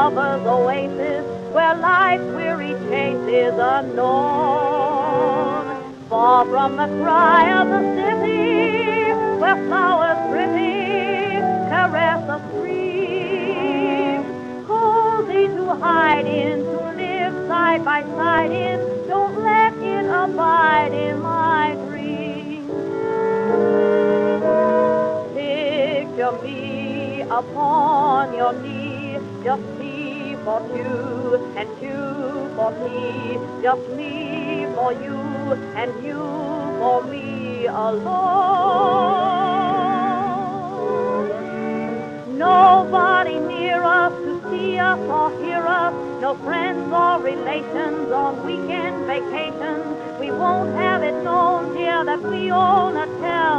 lover's oasis, where life's weary chase is unknown. Far from the cry of the city, where flowers pretty caress the stream. Cozy to hide in, to live side by side in, don't let it abide in my dreams. Picture me upon your knee, just me for two, and two for me, just me for you, and you for me alone. Nobody near us to see us or hear us, no friends or relations on weekend vacations. We won't have it known, dear, that we own a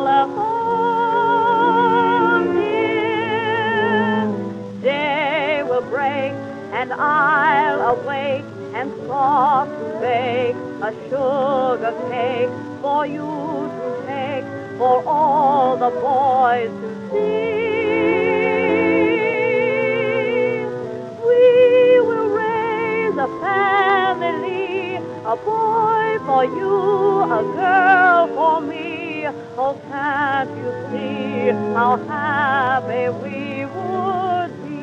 telephone, dear. Day will break and I'll awake and soft to bake a sugar cake for you to take, for all the boys to see. We will raise a family, a boy for you, a girl for me. Oh, can't you see how happy we would be?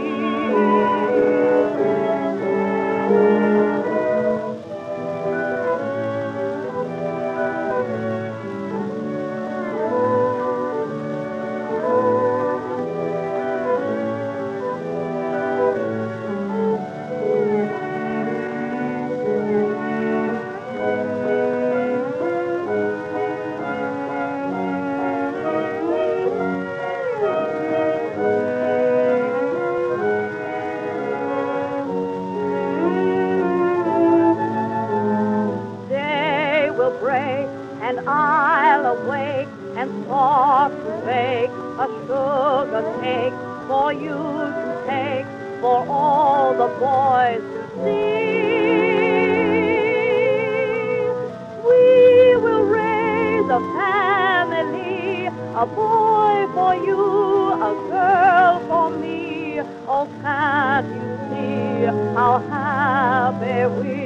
Break and I'll awake and start to bake a sugar cake for you to take, for all the boys to see. We will raise a family, a boy for you, a girl for me. Oh, can't you see how happy we